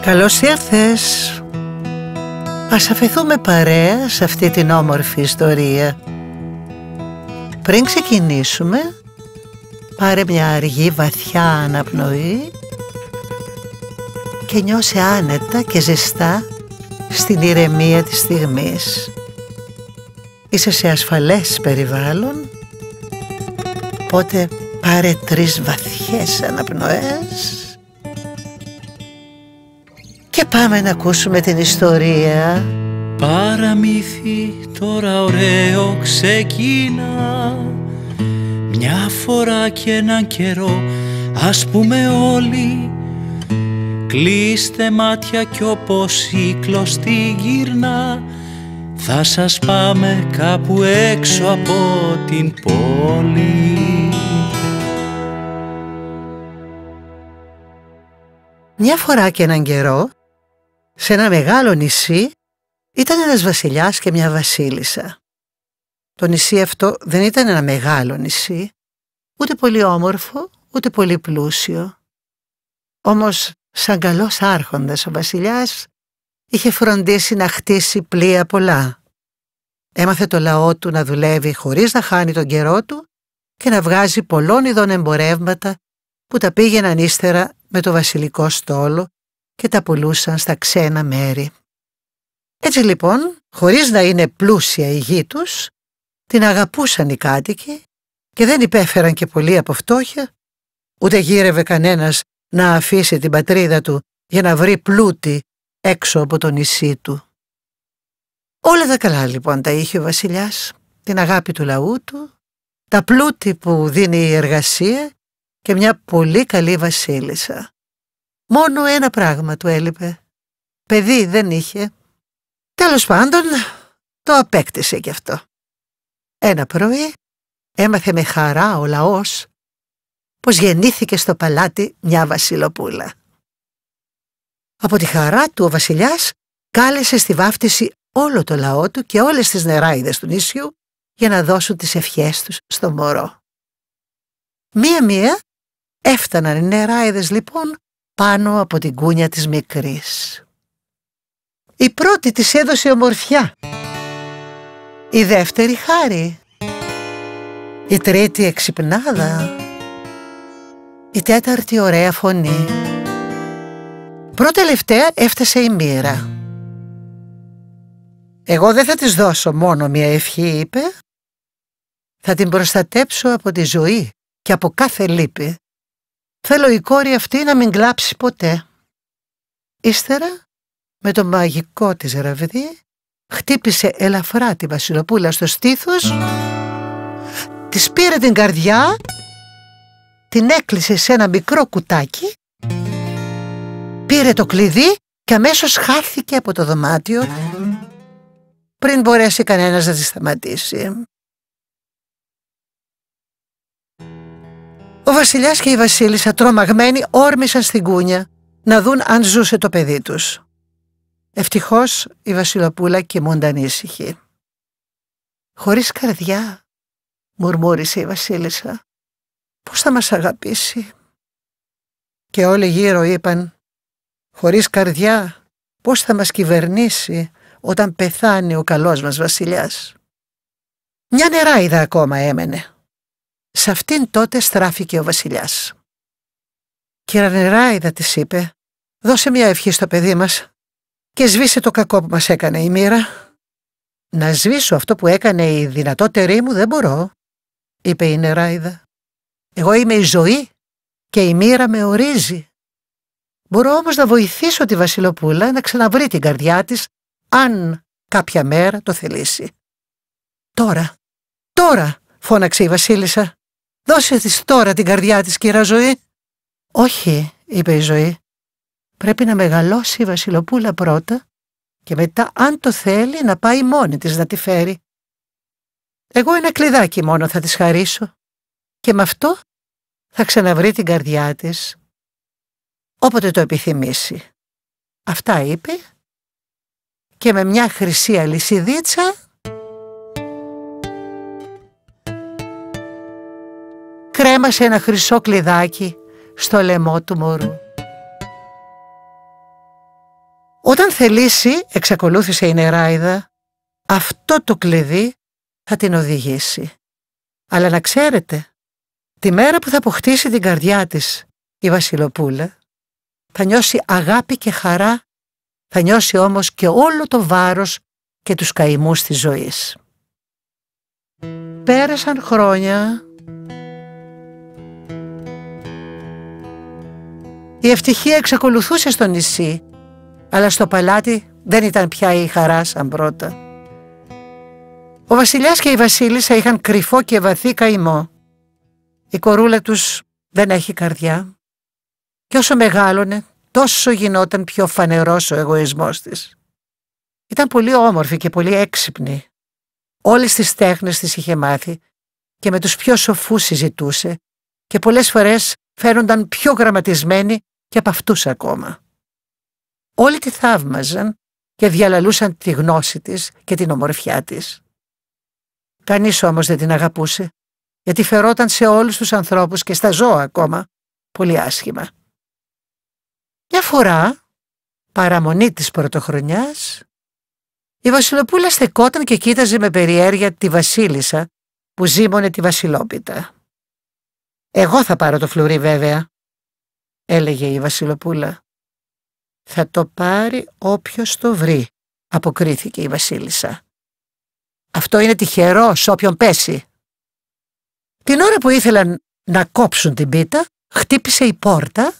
Καλώς ήρθες. Ας αφηθούμε παρέα σε αυτή την όμορφη ιστορία. Πριν ξεκινήσουμε, πάρε μια αργή βαθιά αναπνοή και νιώσε άνετα και ζεστά στην ηρεμία της στιγμής. Είσαι σε ασφαλές περιβάλλον, οπότε πάρε 3 βαθιές αναπνοές και πάμε να ακούσουμε την ιστορία. Παραμύθι τώρα ωραίο ξεκίνα, μια φορά και έναν καιρό, ας πούμε όλοι, κλείστε μάτια κι όπως η κλωστή γυρνά, θα σας πάμε κάπου έξω από την πόλη. Μια φορά και έναν καιρό, σε ένα μεγάλο νησί, ήταν ένας βασιλιάς και μια βασίλισσα. Το νησί αυτό δεν ήταν ένα μεγάλο νησί, ούτε πολύ όμορφο, ούτε πολύ πλούσιο. Όμως, σαν καλός άρχοντας, ο βασιλιάς είχε φροντίσει να χτίσει πλοία πολλά. Έμαθε το λαό του να δουλεύει χωρίς να χάνει τον καιρό του και να βγάζει πολλών ειδών εμπορεύματα που τα πήγαιναν ύστερα με το βασιλικό στόλο και τα πουλούσαν στα ξένα μέρη. Έτσι λοιπόν, χωρίς να είναι πλούσια η γη τους, την αγαπούσαν οι κάτοικοι και δεν υπέφεραν και πολύ από φτώχεια, ούτε γύρευε κανένας να αφήσει την πατρίδα του για να βρει πλούτη έξω από το νησί του. Όλα τα καλά λοιπόν τα είχε ο βασιλιάς, την αγάπη του λαού του, τα πλούτη που δίνει η εργασία και μια πολύ καλή βασίλισσα. Μόνο ένα πράγμα του έλειπε. Παιδί δεν είχε. Τέλος πάντων, το απέκτησε κι αυτό. Ένα πρωί έμαθε με χαρά ο λαός πως γεννήθηκε στο παλάτι μια βασιλοπούλα. Από τη χαρά του ο βασιλιάς κάλεσε στη βάφτιση όλο το λαό του και όλες τις νεράιδες του νησιού για να δώσουν τις ευχές τους στο μωρό. Μία-μία έφταναν οι νεράιδες λοιπόν πάνω από την κούνια της μικρής. Η πρώτη της έδωσε ομορφιά, η δεύτερη χάρη, η τρίτη εξυπνάδα, η τέταρτη ωραία φωνή. Πρώτα τελευταία έφτασε η μοίρα. «Εγώ δεν θα της δώσω μόνο μια ευχή», είπε. «Θα την προστατέψω από τη ζωή και από κάθε λύπη. Θέλω η κόρη αυτή να μην κλάψει ποτέ». Ύστερα, με το μαγικό της ραβδί, χτύπησε ελαφρά τη βασιλοπούλα στο στήθος, της πήρε την καρδιά, την έκλεισε σε ένα μικρό κουτάκι, πήρε το κλειδί και αμέσως χάθηκε από το δωμάτιο πριν μπορέσει κανένας να τη σταματήσει. Ο βασιλιάς και η βασίλισσα, τρομαγμένοι, όρμησαν στην κούνια να δουν αν ζούσε το παιδί τους. Ευτυχώς η βασιλοπούλα κοιμούνταν ήσυχη. «Χωρίς καρδιά», μουρμούρισε η βασίλισσα, «πώς θα μας αγαπήσει?» Και όλοι γύρω είπαν, «Χωρίς καρδιά, πώς θα μας κυβερνήσει όταν πεθάνει ο καλός μας βασιλιάς?» Μια νεράιδα ακόμα έμενε. Σε αυτήν τότε στράφηκε ο βασιλιάς. «Κύρα νεράιδα», της είπε, «δώσε μια ευχή στο παιδί μας και σβήσε το κακό που μας έκανε η μοίρα». «Να σβήσω αυτό που έκανε η δυνατότερη μου δεν μπορώ», είπε η νεράιδα. «Εγώ είμαι η ζωή και η μοίρα με ορίζει. Μπορώ όμως να βοηθήσω τη βασιλοπούλα να ξαναβρει την καρδιά της, αν κάποια μέρα το θελήσει». Τώρα», φώναξε η βασίλισσα, «δώσε της τώρα την καρδιά της, κύρα Ζωή». «Όχι», είπε η Ζωή, «πρέπει να μεγαλώσει η βασιλοπούλα πρώτα και μετά, αν το θέλει, να πάει μόνη της να τη φέρει. Εγώ ένα κλειδάκι μόνο θα της χαρίσω και με αυτό θα ξαναβρει την καρδιά της όποτε το επιθυμήσει». Αυτά είπε και με μια χρυσή αλυσιδίτσα κρέμασε ένα χρυσό κλειδάκι στο λαιμό του μωρού. «Όταν θελήσει», εξακολούθησε η Νεράιδα, «αυτό το κλειδί θα την οδηγήσει. Αλλά να ξέρετε, τη μέρα που θα αποκτήσει την καρδιά της η Βασιλοπούλα, θα νιώσει αγάπη και χαρά, θα νιώσει όμως και όλο το βάρος και τους καημούς της ζωής». Πέρασαν χρόνια. Η ευτυχία εξακολουθούσε στο νησί, αλλά στο παλάτι δεν ήταν πια η χαρά σαν πρώτα. Ο βασιλιάς και η βασίλισσα είχαν κρυφό και βαθύ καημό. Η κορούλα τους δεν έχει καρδιά και όσο μεγάλωνε τόσο γινόταν πιο φανερός ο εγωισμός της. Ήταν πολύ όμορφη και πολύ έξυπνη. Όλες τις τέχνες της είχε μάθει και με τους πιο σοφούς συζητούσε και πολλές φορές φαίνονταν πιο γραμματισμένη και από αυτούς ακόμα. Όλοι τη θαύμαζαν και διαλαλούσαν τη γνώση της και την ομορφιά της. Κανείς όμως δεν την αγαπούσε, γιατί φερόταν σε όλους τους ανθρώπους και στα ζώα ακόμα πολύ άσχημα. Μια φορά, παραμονή της πρωτοχρονιάς, η Βασιλοπούλα στεκόταν και κοίταζε με περιέργεια τη βασίλισσα που ζήμωνε τη βασιλόπιτα. «Εγώ θα πάρω το φλουρί βέβαια», έλεγε η Βασιλοπούλα. «Θα το πάρει όποιος το βρει», αποκρίθηκε η βασίλισσα. «Αυτό είναι τυχερό σ' όποιον πέσει». Την ώρα που ήθελαν να κόψουν την πίτα, χτύπησε η πόρτα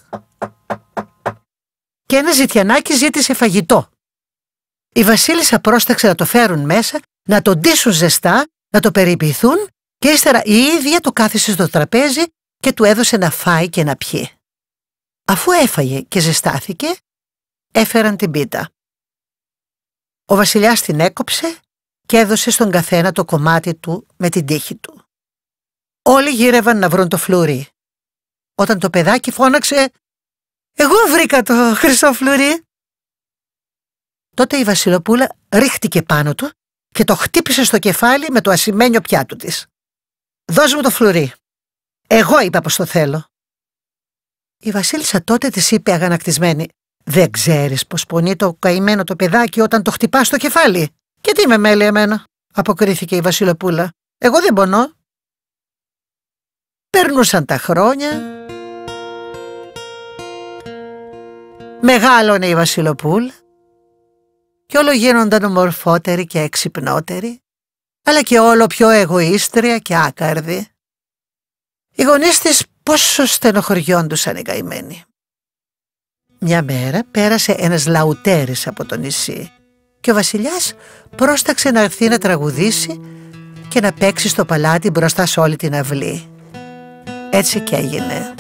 και ένα ζητιανάκι ζήτησε φαγητό. Η βασίλισσα πρόσταξε να το φέρουν μέσα, να το ντύσουν ζεστά, να το περιποιηθούν και ύστερα η ίδια το κάθισε στο τραπέζι και του έδωσε να φάει και να πιει. Αφού έφαγε και ζεστάθηκε, έφεραν την πίτα. Ο βασιλιάς την έκοψε και έδωσε στον καθένα το κομμάτι του με την τύχη του. Όλοι γύρευαν να βρουν το φλουρί. Όταν το παιδάκι φώναξε «Εγώ βρήκα το χρυσό φλουρί», τότε η Βασιλοπούλα ρίχτηκε πάνω του και το χτύπησε στο κεφάλι με το ασημένιο πιάτου της. «Δώσ' μου το φλουρί. Εγώ είπα πως το θέλω». Η βασίλισσα τότε της είπε αγανακτισμένη «Δεν ξέρεις πως πονεί το καημένο το παιδάκι όταν το χτυπάς στο κεφάλι?» «Και τι με μέλει εμένα», αποκρίθηκε η Βασιλοπούλα. «Εγώ δεν πονώ». Περνούσαν τα χρόνια. Μεγάλωνε η Βασιλοπούλα και όλο γίνονταν ομορφότερη και εξυπνότερη, αλλά και όλο πιο εγωίστρια και άκαρδη. Οι γονείς της πόσο στενοχωριόντουσαν οι καημένοι. Μια μέρα πέρασε ένας λαουτέρης από το νησί και ο βασιλιάς πρόσταξε να έρθει να τραγουδήσει και να παίξει στο παλάτι μπροστά σε όλη την αυλή. Έτσι κι έγινε.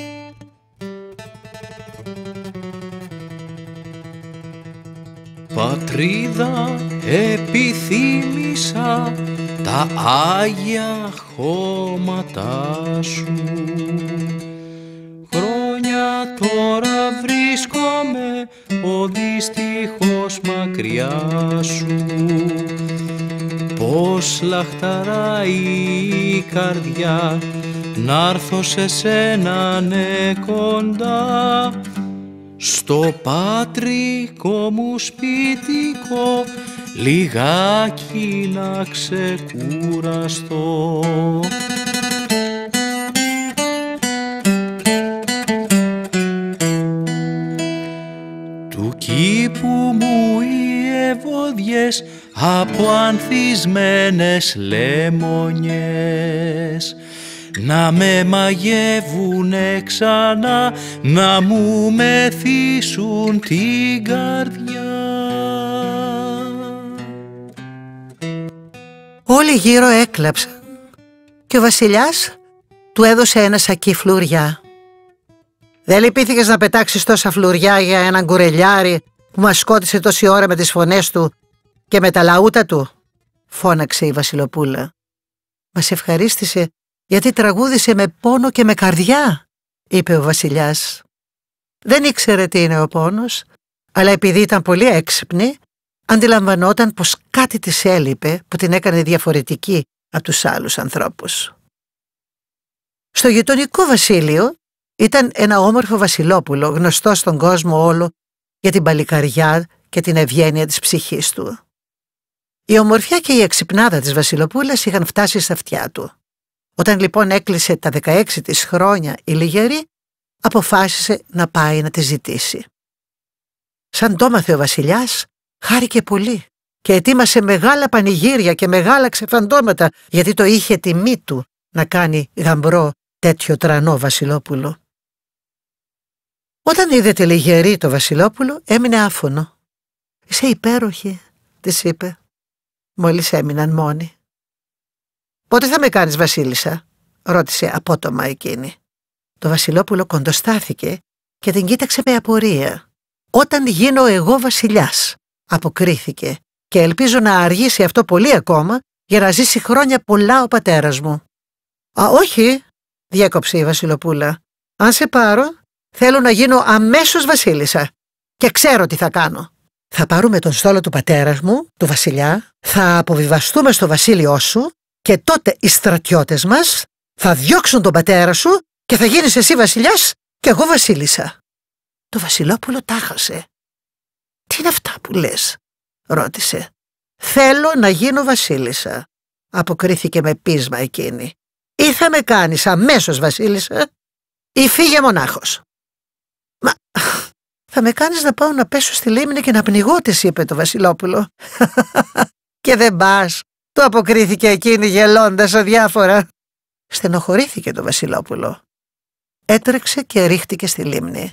Πατρίδα, επιθύμησα τα Άγια χώματά σου. Χρόνια τώρα βρίσκομαι ο δυστυχώς μακριά σου. Πώς λαχταράει η καρδιά να'ρθω σε σένα ναι κοντά. Στο πατρικό μου σπιτικό λιγάκι να ξεκουραστώ. Του κήπου μου οι ευωδιές από ανθισμένες λεμονιές να με μαγεύουνε ξανά, να μου μεθύσουν την καρδιά. Όλοι γύρω έκλαψαν και ο βασιλιάς του έδωσε ένα σακί φλουριά. «Δεν λυπήθηκες να πετάξεις τόσα φλουριά για έναν κουρελιάρι που μας σκότισε τόση ώρα με τις φωνές του και με τα λαούτα του?» φώναξε η Βασιλοπούλα. «Μας ευχαρίστησε γιατί τραγούδισε με πόνο και με καρδιά», είπε ο βασιλιάς. Δεν ήξερε τι είναι ο πόνος, αλλά επειδή ήταν πολύ έξυπνη, αντιλαμβανόταν πως κάτι της έλειπε που την έκανε διαφορετική από τους άλλους ανθρώπους. Στο γειτονικό βασίλειο ήταν ένα όμορφο βασιλόπουλο, γνωστό στον κόσμο όλο για την παλικαριά και την ευγένεια της ψυχής του. Η ομορφιά και η εξυπνάδα της Βασιλοπούλας είχαν φτάσει στα αυτιά του. Όταν λοιπόν έκλεισε τα 16 της χρόνια η Λιγερή, αποφάσισε να πάει να τη ζητήσει. Σαν το έμαθε ο βασιλιάς, χάρηκε πολύ και ετοίμασε μεγάλα πανηγύρια και μεγάλα ξεφαντώματα, γιατί το είχε τιμή του να κάνει γαμπρό τέτοιο τρανό Βασιλόπουλο. Όταν είδε τη Λιγερή το Βασιλόπουλο, έμεινε άφωνο. «Είσαι υπέροχη», της είπε, μόλις έμειναν μόνοι. «Πότε θα με κάνεις βασίλισσα?» ρώτησε απότομα εκείνη. Το Βασιλόπουλο κοντοστάθηκε και την κοίταξε με απορία. «Όταν γίνω εγώ βασιλιάς», αποκρίθηκε, «και ελπίζω να αργήσει αυτό πολύ ακόμα για να ζήσει χρόνια πολλά ο πατέρας μου». «Α, όχι», διέκοψε η Βασιλοπούλα. «Αν σε πάρω, θέλω να γίνω αμέσως βασίλισσα και ξέρω τι θα κάνω. Θα πάρουμε τον στόλο του πατέρα μου, του βασιλιά, θα αποβιβαστούμε στο βασίλειό σου και τότε οι στρατιώτες μας θα διώξουν τον πατέρα σου και θα γίνεις εσύ βασιλιάς και εγώ βασίλισσα». Το Βασιλόπουλο τάχασε. «Τι είναι αυτά που λες?» ρώτησε. «Θέλω να γίνω βασίλισσα», αποκρίθηκε με πείσμα εκείνη. «Ή θα με κάνεις αμέσως βασίλισσα ή φύγε μονάχος». «Μα θα με κάνεις να πάω να πέσω στη λίμνη και να πνιγώ», της είπε το Βασιλόπουλο. «Και δεν πας», του αποκρίθηκε εκείνη γελώντας αδιάφορα. Στενοχωρήθηκε το Βασιλόπουλο. Έτρεξε και ρίχτηκε στη λίμνη.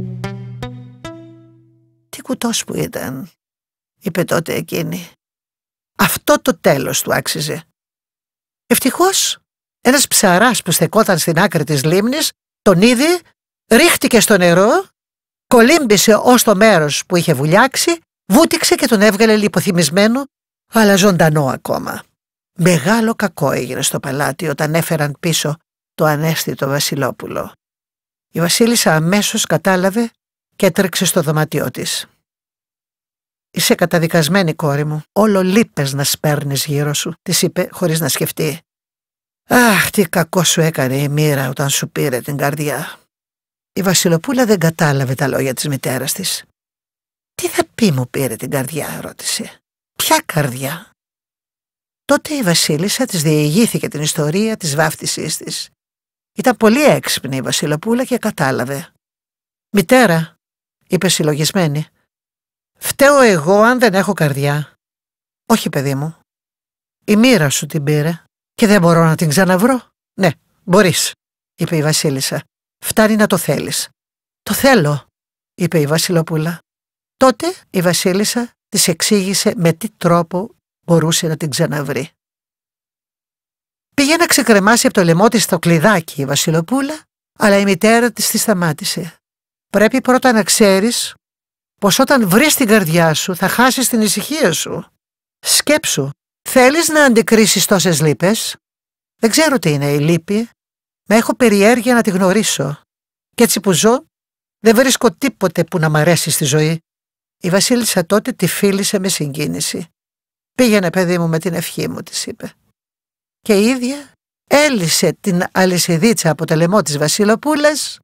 «Τι κουτός που ήταν», είπε τότε εκείνη. «Αυτό το τέλος του άξιζε». Ευτυχώς ένας ψαράς που στεκόταν στην άκρη της λίμνης τον είδε, ρίχτηκε στο νερό, κολύμπησε ως το μέρος που είχε βουλιάξει, βούτυξε και τον έβγαλε λιποθυμισμένο, αλλά ζωντανό ακόμα. Μεγάλο κακό έγινε στο παλάτι όταν έφεραν πίσω το ανέστητο Βασιλόπουλο. Η βασίλισσα αμέσως κατάλαβε και έτρεξε στο δωμάτιό της. «Είσαι καταδικασμένη, κόρη μου. Όλο λύπες να σπέρνεις γύρω σου», της είπε χωρίς να σκεφτεί. «Αχ, τι κακό σου έκανε η μοίρα όταν σου πήρε την καρδιά». Η Βασιλοπούλα δεν κατάλαβε τα λόγια της μητέρας της. «Τι θα πει μου πήρε την καρδιά?» ρώτησε. «Ποια καρδιά?» Τότε η βασίλισσα της διηγήθηκε την ιστορία της βάφτισής της. Ήταν πολύ έξυπνη η Βασιλοπούλα και κατάλαβε. «Μητέρα», είπε συλλογισμένη, «φταίω εγώ αν δεν έχω καρδιά». «Όχι, παιδί μου. Η μοίρα σου την πήρε και δεν μπορώ να την ξαναβρω». «Ναι, μπορείς», είπε η βασίλισσα. «Φτάνει να το θέλεις». «Το θέλω», είπε η Βασιλοπούλα. Τότε η βασίλισσα της εξήγησε με τι τρόπο μπορούσε να την ξαναβρει. Πήγε να ξεκρεμάσει από το λαιμό της το κλειδάκι η Βασιλοπούλα, αλλά η μητέρα της τη σταμάτησε. «Πρέπει πρώτα να ξέρεις πως όταν βρεις την καρδιά σου θα χάσεις την ησυχία σου. Σκέψου, θέλεις να αντικρίσεις τόσες λύπες?» «Δεν ξέρω τι είναι η λύπη, μα έχω περιέργεια να τη γνωρίσω. Κι έτσι που ζω, δεν βρίσκω τίποτε που να μ' αρέσει στη ζωή». Η βασίλισσα τότε τη φίλησε με συγκίνηση. «Πήγαινε, παιδί μου, με την ευχή μου», της είπε. Και η ίδια έλυσε την αλυσιδίτσα από το λαιμό της Βασιλοπούλας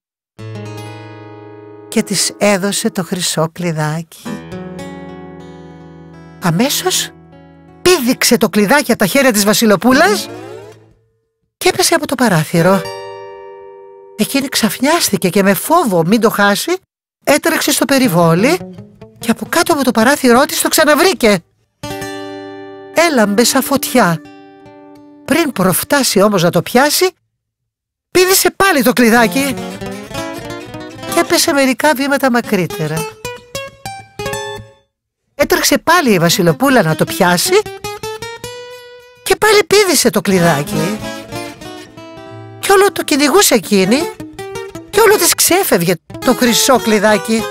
και της έδωσε το χρυσό κλειδάκι. Αμέσως πήδηξε το κλειδάκι από τα χέρια της Βασιλοπούλας και έπεσε από το παράθυρο. Εκείνη ξαφνιάστηκε και με φόβο μην το χάσει έτρεξε στο περιβόλι και από κάτω από το παράθυρό της το ξαναβρήκε. Έλαμπε σαν φωτιά. Πριν προφτάσει όμως να το πιάσει, πήδησε πάλι το κλειδάκι και έπεσε μερικά βήματα μακρύτερα. Έτρεξε πάλι η Βασιλοπούλα να το πιάσει και πάλι πήδησε το κλειδάκι. Κι όλο το κυνηγούσε εκείνη και όλο της ξέφευγε το χρυσό κλειδάκι.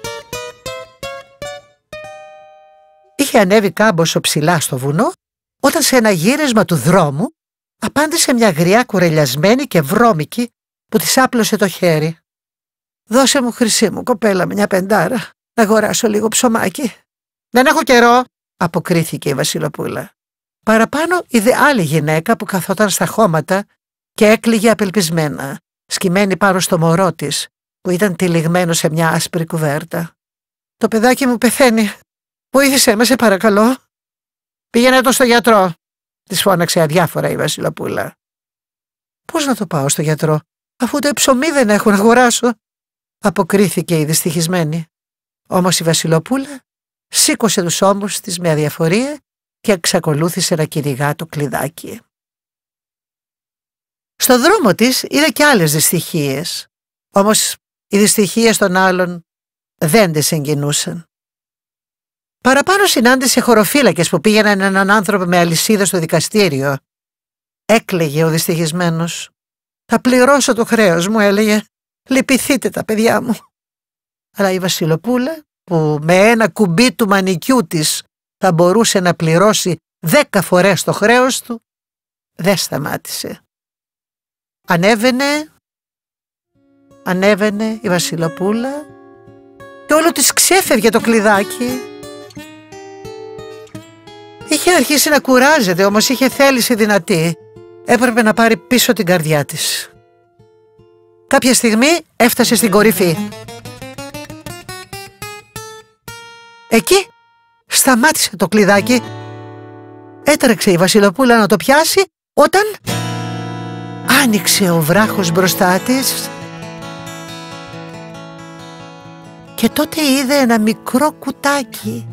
Είχε ανέβει κάμποσο ψηλά στο βουνό όταν σε ένα γύρισμα του δρόμου απάντησε μια γριά κουρελιασμένη και βρώμικη που της άπλωσε το χέρι. «Δώσε μου, χρυσή μου κοπέλα, μια πεντάρα, να αγοράσω λίγο ψωμάκι». «Δεν έχω καιρό», αποκρίθηκε η Βασιλοπούλα. Παραπάνω είδε άλλη γυναίκα που καθόταν στα χώματα και έκλαιγε απελπισμένα, σκυμμένη πάνω στο μωρό της που ήταν τυλιγμένο σε μια άσπρη κουβέρτα. «Το παιδάκι μου πεθαίνει. Βοήθησέ με, σε παρακαλώ». «Πήγαινε το στο γιατρό», της φώναξε αδιάφορα η Βασιλοπούλα. «Πώς να το πάω στο γιατρό, αφού το ψωμί δεν έχω να αγοράσω», αποκρίθηκε η δυστυχισμένη. Όμως η Βασιλοπούλα σήκωσε τους ώμους της με αδιαφορία και εξακολούθησε να κυνηγά το κλειδάκι. Στο δρόμο της είδε και άλλες δυστυχίες, όμως οι δυστυχίες των άλλων δεν τις συγκινούσαν. Παραπάνω συνάντησε χωροφύλακες που πήγαιναν έναν άνθρωπο με αλυσίδα στο δικαστήριο. Έκλαιγε ο δυστυχισμένος. «Θα πληρώσω το χρέος μου», έλεγε. «Λυπηθείτε τα παιδιά μου». Αλλά η Βασιλοπούλα, που με ένα κουμπί του μανικιού της θα μπορούσε να πληρώσει 10 φορές το χρέος του, δεν σταμάτησε. Ανέβαινε η Βασιλοπούλα και όλο της ξέφευγε το κλειδάκι. Είχε αρχίσει να κουράζεται, όμως είχε θέληση δυνατή. Έπρεπε να πάρει πίσω την καρδιά της. Κάποια στιγμή έφτασε στην κορυφή. Εκεί σταμάτησε το κλειδάκι. Έτρεξε η Βασιλοπούλα να το πιάσει, όταν άνοιξε ο βράχος μπροστά της και τότε είδε ένα μικρό κουτάκι.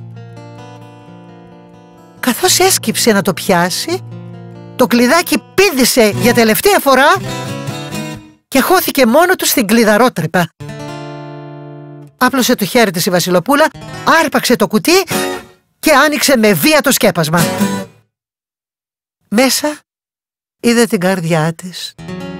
Καθώς έσκυψε να το πιάσει, το κλειδάκι πήδησε για τελευταία φορά και χώθηκε μόνο του στην κλειδαρότρυπα. Άπλωσε το χέρι της η Βασιλοπούλα, άρπαξε το κουτί και άνοιξε με βία το σκέπασμα. Μέσα είδε την καρδιά της.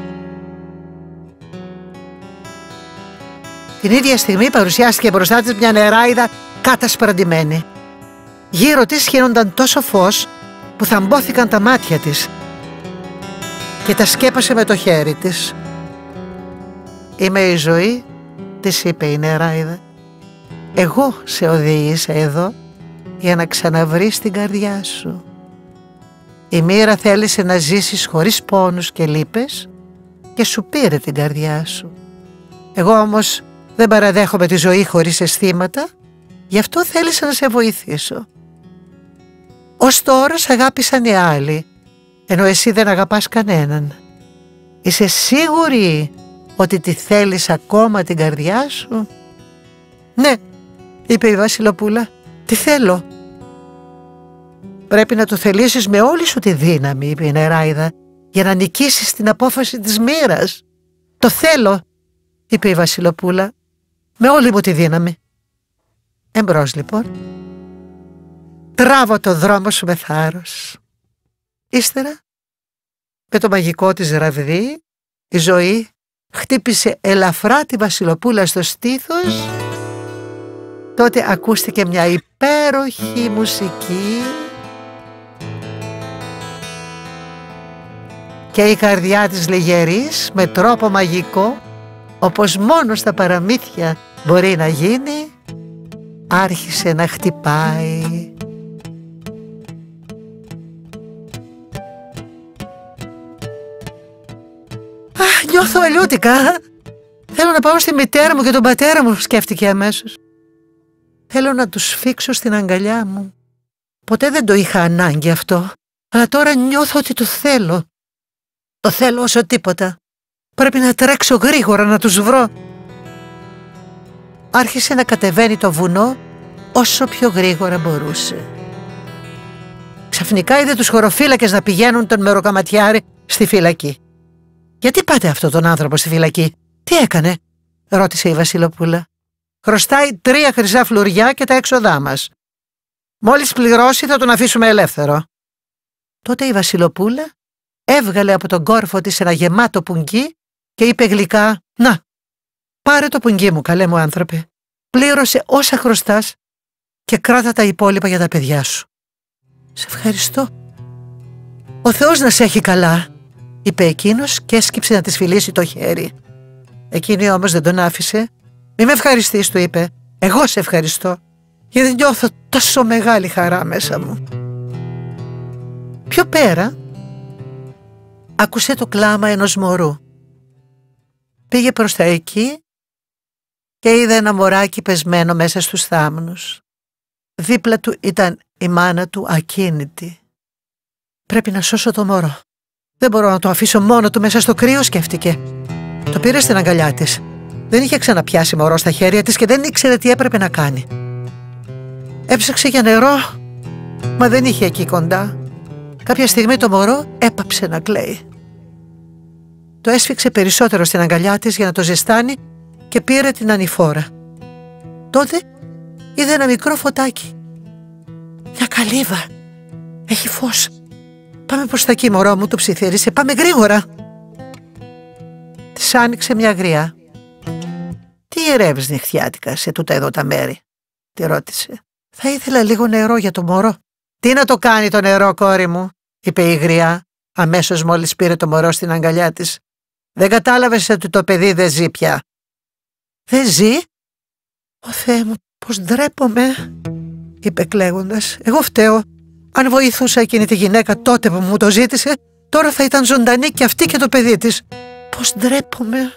Την ίδια στιγμή παρουσιάστηκε μπροστά της μια νεράιδα κατασπραντημένη. Γύρω της χύνονταν τόσο φως που θαμπόθηκαν τα μάτια της και τα σκέπασε με το χέρι της. «Είμαι η ζωή», της είπε η νεράιδα. «Εγώ σε οδήγησα εδώ για να ξαναβρεις την καρδιά σου. Η μοίρα θέλησε να ζήσεις χωρίς πόνους και λύπες και σου πήρε την καρδιά σου. Εγώ όμως δεν παραδέχομαι τη ζωή χωρίς αισθήματα, γι' αυτό θέλησα να σε βοηθήσω. Ως τώρα σ' αγάπησαν οι άλλοι, ενώ εσύ δεν αγαπάς κανέναν. Είσαι σίγουρη ότι τη θέλεις ακόμα την καρδιά σου?» «Ναι», είπε η Βασιλοπούλα, «τη θέλω». «Πρέπει να το θελήσεις με όλη σου τη δύναμη», είπε η νεράιδα, «για να νικήσεις την απόφαση της μοίρας». «Το θέλω», είπε η Βασιλοπούλα, «με όλη μου τη δύναμη». «Εμπρός λοιπόν. Τράβω το δρόμο σου με θάρρος». Ύστερα, με το μαγικό της ραβδί, η ζωή χτύπησε ελαφρά τη Βασιλοπούλα στο στήθος. Τότε ακούστηκε μια υπέροχη μουσική και η καρδιά της λιγερής, με τρόπο μαγικό, όπως μόνο στα παραμύθια μπορεί να γίνει, άρχισε να χτυπάει. «Νιώθω αλλιώτικα. Θέλω να πάω στη μητέρα μου και τον πατέρα μου», σκέφτηκε αμέσως. «Θέλω να τους φίξω στην αγκαλιά μου. Ποτέ δεν το είχα ανάγκη αυτό, αλλά τώρα νιώθω ότι το θέλω. Το θέλω όσο τίποτα. Πρέπει να τρέξω γρήγορα να τους βρω». Άρχισε να κατεβαίνει το βουνό όσο πιο γρήγορα μπορούσε. Ξαφνικά είδε τους χωροφύλακες να πηγαίνουν τον μεροκαματιάρη στη φυλακή. «Γιατί πάτε αυτόν τον άνθρωπο στη φυλακή, τι έκανε?» ρώτησε η Βασιλοπούλα. «Χρωστάει 3 χρυσά φλουριά και τα έξοδά μας. Μόλις πληρώσει θα τον αφήσουμε ελεύθερο». Τότε η Βασιλοπούλα έβγαλε από τον κόρφο της ένα γεμάτο πουγγί και είπε γλυκά: «Να, πάρε το πουγγί μου, καλέ μου άνθρωπε. Πλήρωσε όσα χρωστάς και κράτα τα υπόλοιπα για τα παιδιά σου». «Σε ευχαριστώ. Ο Θεός να σε έχει καλά», είπε εκείνος και έσκυψε να της φιλήσει το χέρι. Εκείνη όμως δεν τον άφησε. «Μη με ευχαριστείς», του είπε. «Εγώ σε ευχαριστώ, γιατί νιώθω τόσο μεγάλη χαρά μέσα μου». Πιο πέρα άκουσε το κλάμα ενός μωρού. Πήγε προς τα εκεί και είδε ένα μωράκι πεσμένο μέσα στους θάμνους. Δίπλα του ήταν η μάνα του ακίνητη. «Πρέπει να σώσω το μωρό. Δεν μπορώ να το αφήσω μόνο του μέσα στο κρύο», σκέφτηκε. Το πήρε στην αγκαλιά της. Δεν είχε ξαναπιάσει μωρό στα χέρια της και δεν ήξερε τι έπρεπε να κάνει. Έψαξε για νερό, μα δεν είχε εκεί κοντά. Κάποια στιγμή το μωρό έπαψε να κλαίει. Το έσφιξε περισσότερο στην αγκαλιά της για να το ζεστάνει και πήρε την ανηφόρα. Τότε είδε ένα μικρό φωτάκι. «Μια καλύβα. Έχει φως. Πάμε προς τα εκεί, μωρό μου», του ψιθύρισε. «Πάμε γρήγορα». Της άνοιξε μια γριά. «Τι γυρεύεις νυχτιάτικα σε τούτα εδώ τα μέρη?» τη ρώτησε. «Θα ήθελα λίγο νερό για το μωρό». «Τι να το κάνει το νερό, κόρη μου?» είπε η γριά, αμέσως μόλις πήρε το μωρό στην αγκαλιά της. «Δεν κατάλαβες ότι το παιδί δεν ζει πια?» «Δεν ζει? Ω Θεέ μου, πως ντρέπομαι», είπε κλαίγοντας. «Εγώ φταίω. Αν βοηθούσα εκείνη τη γυναίκα τότε που μου το ζήτησε, τώρα θα ήταν ζωντανή και αυτή και το παιδί της. Πως ντρέπομαι».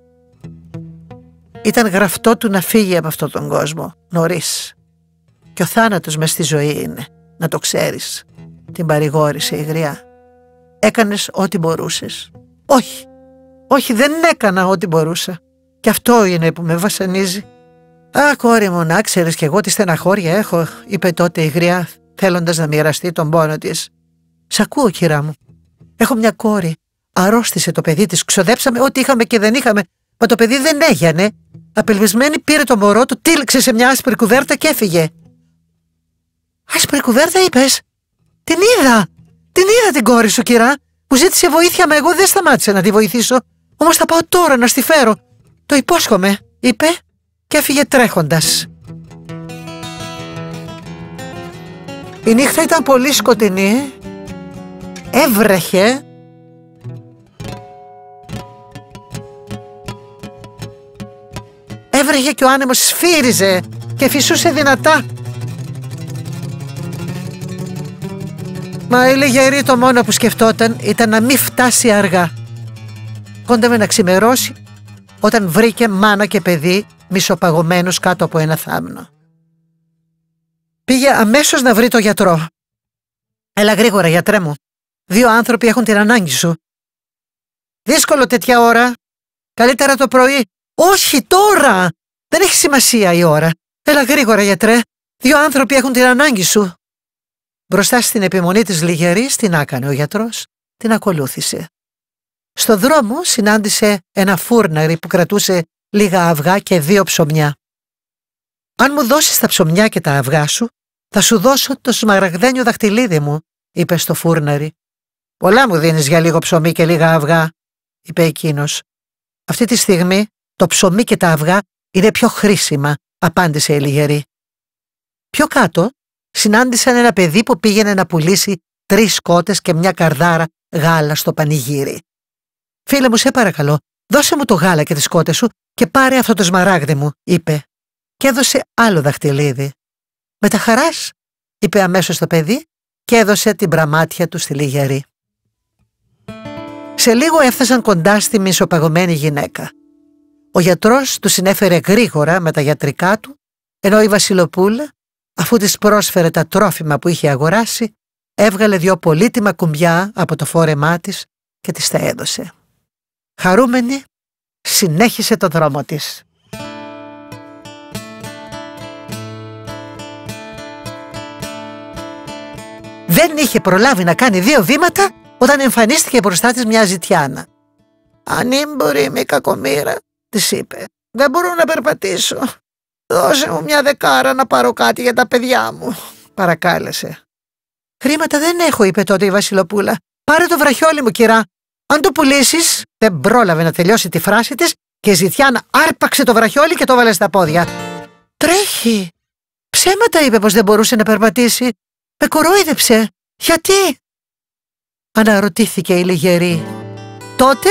Ήταν γραφτό του να φύγει από αυτόν τον κόσμο νωρίς. Και ο θάνατος μες στη ζωή είναι, να το ξέρεις. Την παρηγόρησε η γριά. «Έκανες ό,τι μπορούσες». «Όχι, όχι, δεν έκανα ό,τι μπορούσα. Και αυτό είναι που με βασανίζει». «Α, κόρη μου, να ξέρεις κι εγώ τι στεναχώρια έχω», είπε τότε η γριά, θέλοντας να μοιραστεί τον πόνο της. «Σ' ακούω, κυρά μου. Έχω μια κόρη. Αρρώστησε το παιδί της. Ξοδέψαμε ό,τι είχαμε και δεν είχαμε. Μα το παιδί δεν έγιανε. Απελπισμένη πήρε το μωρό του, τύλιξε σε μια άσπρη κουβέρτα και έφυγε». «Άσπρη κουβέρτα είπες?» «Την είδα. Την είδα την κόρη σου, κυρά. Μου ζήτησε βοήθεια, μα εγώ δεν σταμάτησα να τη βοηθήσω. Όμως θα πάω τώρα να στη φέρω. Το υπόσχομαι», είπε και έφυγε τρέχοντας. Η νύχτα ήταν πολύ σκοτεινή. Έβρεχε. Έβρεχε και ο άνεμος σφύριζε και φυσούσε δυνατά. Μα η λιγερή το μόνο που σκεφτόταν ήταν να μην φτάσει αργά. Κόντευε να ξημερώσει όταν βρήκε μάνα και παιδί μισοπαγωμένους κάτω από ένα θάμνο. Πήγε αμέσως να βρει το γιατρό. «Έλα γρήγορα, γιατρέ μου. 2 άνθρωποι έχουν την ανάγκη σου». «Δύσκολο τέτοια ώρα. Καλύτερα το πρωί». «Όχι τώρα. Δεν έχει σημασία η ώρα. Έλα γρήγορα, γιατρέ. 2 άνθρωποι έχουν την ανάγκη σου». Μπροστά στην επιμονή της λιγερής, τι να έκανε ο γιατρός? Την ακολούθησε. Στο δρόμο συνάντησε ένα φούρναρι που κρατούσε λίγα αυγά και 2 ψωμιά. «Αν μου δώσεις τα ψωμιά και τα αυγά σου, θα σου δώσω το σμαραγδένιο δαχτυλίδι μου», είπε στο φούρναρι. «Πολλά μου δίνεις για λίγο ψωμί και λίγα αυγά», είπε εκείνος. «Αυτή τη στιγμή το ψωμί και τα αυγά είναι πιο χρήσιμα», απάντησε η λιγερή. Πιο κάτω συνάντησαν ένα παιδί που πήγαινε να πουλήσει 3 σκότες και μια καρδάρα γάλα στο πανηγύρι. «Φίλε μου, σε παρακαλώ, δώσε μου το γάλα και τις σκότες σου και πάρε αυτό το σμαράγδι μου», είπε. Και έδωσε άλλο δαχτυλίδι. «Με τα χαράς», είπε αμέσως το παιδί και έδωσε την πραμάτια του στη λιγερή. Σε λίγο έφτασαν κοντά στη μισοπαγωμένη γυναίκα. Ο γιατρός του συνέφερε γρήγορα με τα γιατρικά του, ενώ η Βασιλοπούλα, αφού της πρόσφερε τα τρόφιμα που είχε αγοράσει, έβγαλε 2 πολύτιμα κουμπιά από το φόρεμά της και της τα έδωσε. Χαρούμενη, συνέχισε το δρόμο της. Δεν είχε προλάβει να κάνει 2 βήματα όταν εμφανίστηκε μπροστά της μια ζητιάνα. «Ανήμπορη είμαι η κακομοίρα», της είπε. «Δεν μπορώ να περπατήσω. Δώσε μου 1 δεκάρα να πάρω κάτι για τα παιδιά μου», παρακάλεσε. «Χρήματα δεν έχω», είπε τότε η Βασιλοπούλα. «Πάρε το βραχιόλι μου, κυρά. Αν το πουλήσεις». Δεν πρόλαβε να τελειώσει τη φράση της και η ζητιάνα άρπαξε το βραχιόλι και το βάλε στα πόδια. «Τρέχει. Ψέματα είπε πως δεν μπορούσε να περπατήσει. Με κορόιδεψε. Γιατί?» αναρωτήθηκε η λιγερή. Τότε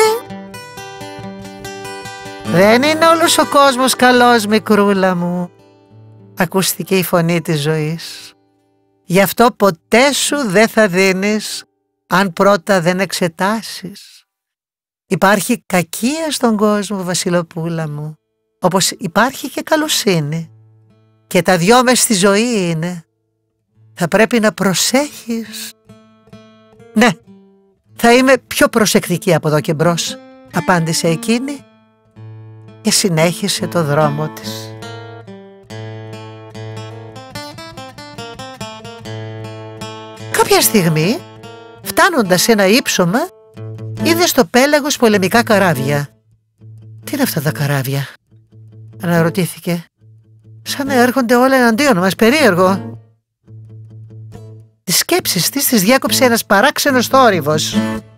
«Δεν είναι όλος ο κόσμος καλός, μικρούλα μου», ακούστηκε η φωνή της ζωής. «Γι' αυτό ποτέ σου δεν θα δίνεις αν πρώτα δεν εξετάσεις. Υπάρχει κακία στον κόσμο, Βασιλοπούλα μου. όπως υπάρχει και καλοσύνη. Και τα δυο μες στη ζωή είναι. Θα πρέπει να προσέχεις. Ναι, θα είμαι πιο προσεκτική από εδώ και μπρος, απάντησε εκείνη και συνέχισε το δρόμο της. Κάποια στιγμή, φτάνοντας σε ένα ύψωμα, είδε στο πέλαγος πολεμικά καράβια. «Τι είναι αυτά τα καράβια?» αναρωτήθηκε. «Σαν να έρχονται όλα εναντίον μας, περίεργο». Τις σκέψεις της τις διάκοψε ένας παράξενος θόρυβος.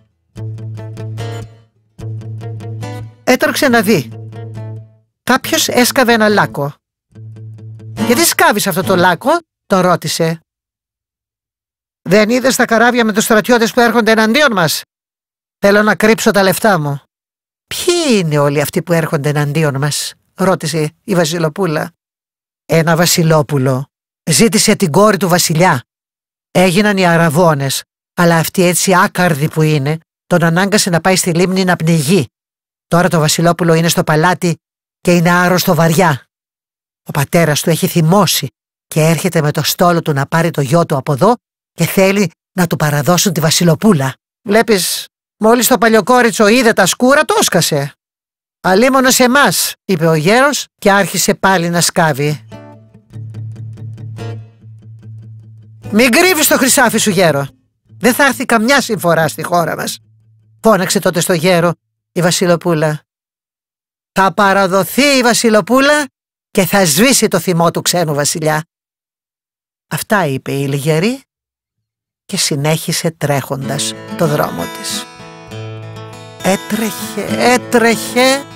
Έτρωξε να δει. Κάποιος έσκαβε ένα λάκκο. «Γιατί σκάβεις αυτό το λάκκο?» τον ρώτησε. «Δεν είδες τα καράβια με τους στρατιώτες που έρχονται εναντίον μας? Θέλω να κρύψω τα λεφτά μου». «Ποιοι είναι όλοι αυτοί που έρχονται εναντίον μας?» ρώτησε η Βασιλοπούλα. «Ένα βασιλόπουλο ζήτησε την κόρη του βασιλιά. Έγιναν οι αραβώνες, αλλά αυτή έτσι άκαρδη που είναι, τον ανάγκασε να πάει στη λίμνη να πνιγεί. Τώρα το βασιλόπουλο είναι στο παλάτι και είναι άρρωστο βαριά. Ο πατέρας του έχει θυμώσει και έρχεται με το στόλο του να πάρει το γιο του από εδώ και θέλει να του παραδώσουν τη βασιλοπούλα. Βλέπεις, μόλις το παλιοκόριτσο είδε τα σκούρα, το έσκασε. «Αλίμονο σε εμάς», είπε ο γέρος και άρχισε πάλι να σκάβει. «Μην κρύβεις το χρυσάφι σου, γέρο. Δεν θα έρθει καμιά συμφορά στη χώρα μας», φώναξε τότε στο γέρο η Βασιλοπούλα. «Θα παραδοθεί η Βασιλοπούλα και θα σβήσει το θυμό του ξένου βασιλιά». Αυτά είπε η Λιγερή και συνέχισε τρέχοντας το δρόμο της. Έτρεχε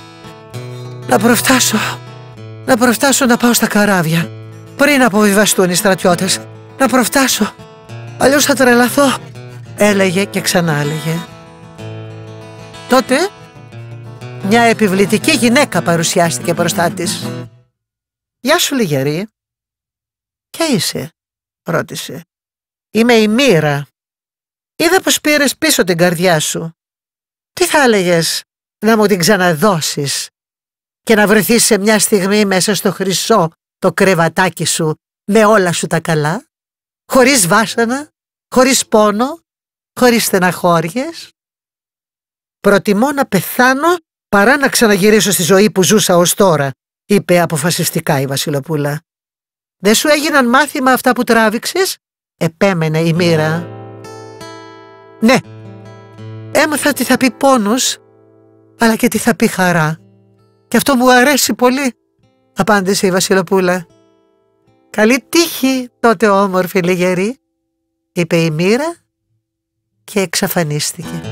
να προφτάσω να πάω στα καράβια πριν αποβιβαστούν οι στρατιώτες. Να προφτάσω, αλλιώς θα τρελαθώ, έλεγε και ξανά έλεγε. Τότε μια επιβλητική γυναίκα παρουσιάστηκε μπροστά της. «Γεια σου, Λιγερή». «Ποια είσαι?» ρώτησε. «Είμαι η Μοίρα. Είδα πως πήρες πίσω την καρδιά σου. Τι θα έλεγες να μου την ξαναδώσεις και να βρεθείς σε μια στιγμή μέσα στο χρυσό το κρεβατάκι σου με όλα σου τα καλά, χωρίς βάσανα, χωρίς πόνο, χωρίς στεναχώριες?» «Προτιμώ να πεθάνω παρά να ξαναγυρίσω στη ζωή που ζούσα ως τώρα», είπε αποφασιστικά η Βασιλοπούλα. «Δεν σου έγιναν μάθημα αυτά που τράβηξες?» επέμενε η Μοίρα. «Ναι, έμαθα τι θα πει πόνος, αλλά και τι θα πει χαρά. Και αυτό μου αρέσει πολύ», απάντησε η Βασιλοπούλα. «Καλή τύχη τότε, όμορφη Λιγερή», είπε η Μοίρα και εξαφανίστηκε.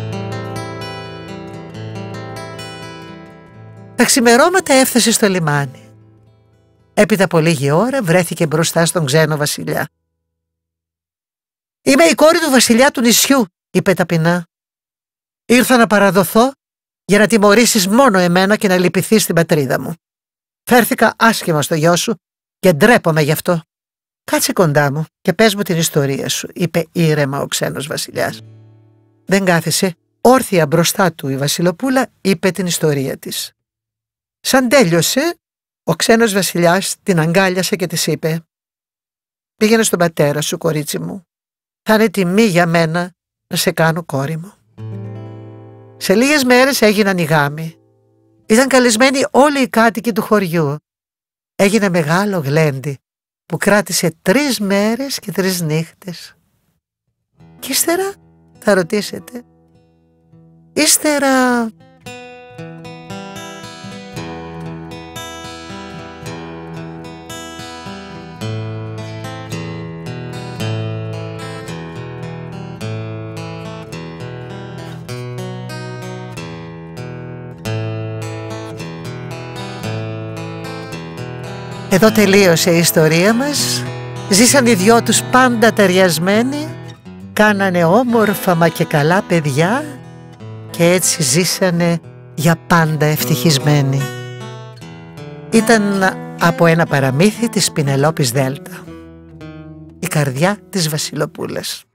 Τα ξημερώματα έφτασε στο λιμάνι. Έπειτα από λίγη ώρα βρέθηκε μπροστά στον ξένο βασιλιά. «Είμαι η κόρη του βασιλιά του νησιού», είπε ταπεινά. «Ήρθα να παραδοθώ για να τιμωρήσεις μόνο εμένα και να λυπηθείς στην πατρίδα μου. Φέρθηκα άσχημα στο γιο σου και ντρέπομαι γι' αυτό. Κάτσε κοντά μου και πες μου την ιστορία σου», είπε ήρεμα ο ξένος βασιλιάς. Δεν κάθισε. Όρθια μπροστά του η Βασιλοπούλα είπε την ιστορία της. Σαν τέλειωσε, ο ξένος βασιλιάς την αγκάλιασε και της είπε «Πήγαινε στον πατέρα σου, κορίτσι μου. Θα είναι τιμή για μένα να σε κάνω κόρη μου». Σε λίγες μέρες έγιναν οι γάμοι. Ήταν καλεσμένοι όλοι οι κάτοικοι του χωριού. Έγινε μεγάλο γλέντι που κράτησε 3 μέρες και 3 νύχτες. «Και ύστερα?» θα ρωτήσετε. Ύστερα... Εδώ τελείωσε η ιστορία μας. Ζήσαν οι δυο τους πάντα ταιριασμένοι, κάνανε όμορφα μα και καλά παιδιά και έτσι ζήσανε για πάντα ευτυχισμένοι. Ήταν από ένα παραμύθι της Πινελόπης Δέλτα, η καρδιά της Βασιλοπούλας.